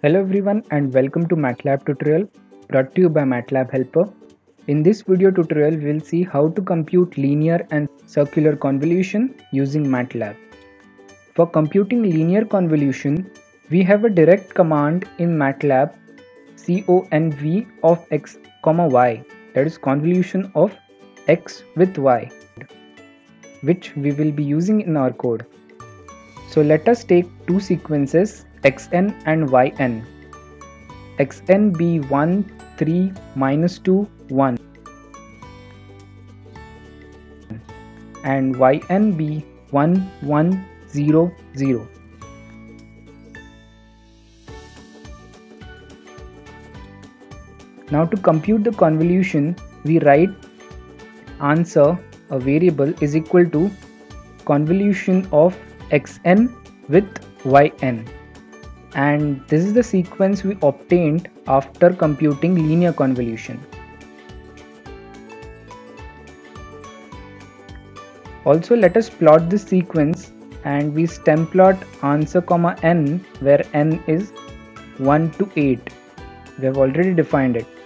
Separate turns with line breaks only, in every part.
Hello everyone and welcome to MATLAB tutorial brought to you by MATLAB Helper. In this video tutorial we'll see how to compute linear and circular convolution using MATLAB. For computing linear convolution, we have a direct command in MATLAB conv of x, y, that is convolution of x with y, which we will be using in our code. So let us take two sequences xn and yn. Xn be 1, 3, minus 2, 1 and yn be 1, 1, 0, 0. Now to compute the convolution, we write answer, a variable, is equal to convolution of xn with yn, and this is the sequence we obtained after computing linear convolution. Also, let us plot this sequence, and we stem plot answer comma n, where n is 1 to 8. We have already defined it.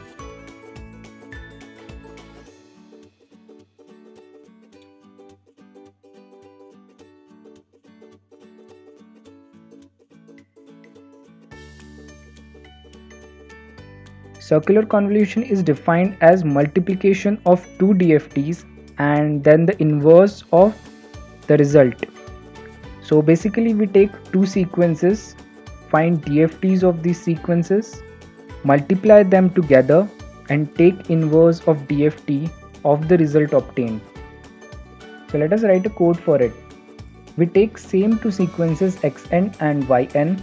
Circular convolution is defined as multiplication of two DFTs and then the inverse of the result. So basically we take two sequences, find DFTs of these sequences, multiply them together and take inverse of DFT of the result obtained. So let us write a code for it. We take same two sequences xn and yn.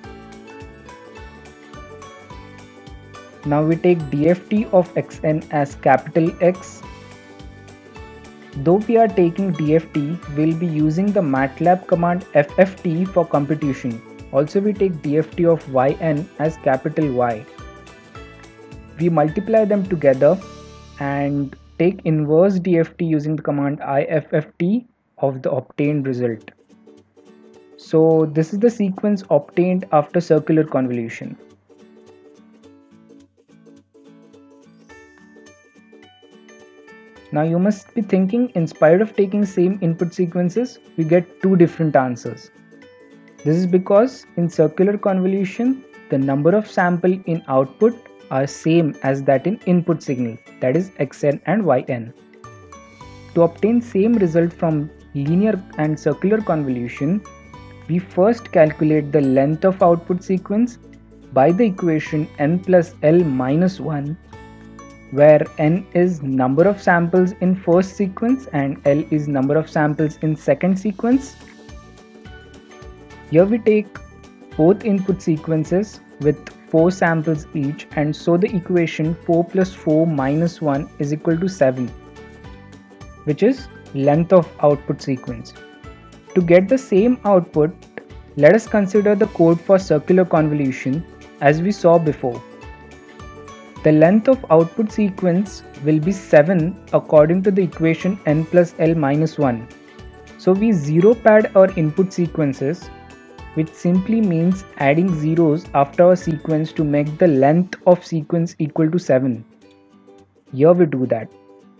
Now we take DFT of xn as capital X. Though we are taking DFT, we'll be using the MATLAB command FFT for computation. Also we take DFT of yn as capital Y. We multiply them together and take inverse DFT using the command IFFT of the obtained result. So this is the sequence obtained after circular convolution. Now you must be thinking, in spite of taking same input sequences, we get two different answers. This is because in circular convolution, the number of sample in output are same as that in input signal, that is xn and yn. To obtain same result from linear and circular convolution, we first calculate the length of output sequence by the equation n plus l minus 1, where n is number of samples in first sequence and l is number of samples in second sequence. Here we take both input sequences with 4 samples each, and so the equation 4 plus 4 minus 1 is equal to 7, which is length of output sequence. To get the same output, let us consider the code for circular convolution as we saw before. The length of output sequence will be 7 according to the equation n plus l minus 1. So we zero pad our input sequences, which simply means adding zeros after our sequence to make the length of sequence equal to 7. Here we do that.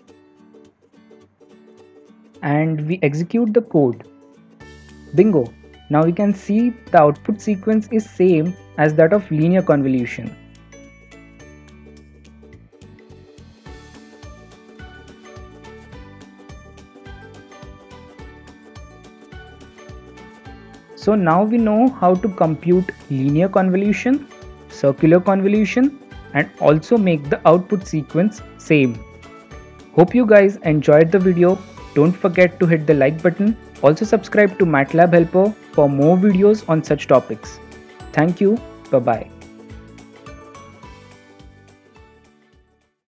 And we execute the code. Bingo! Now we can see the output sequence is same as that of linear convolution. So now we know how to compute linear convolution, circular convolution, and also make the output sequence same. Hope you guys enjoyed the video. Don't forget to hit the like button. Also subscribe to MATLAB Helper for more videos on such topics. Thank you. Bye-bye.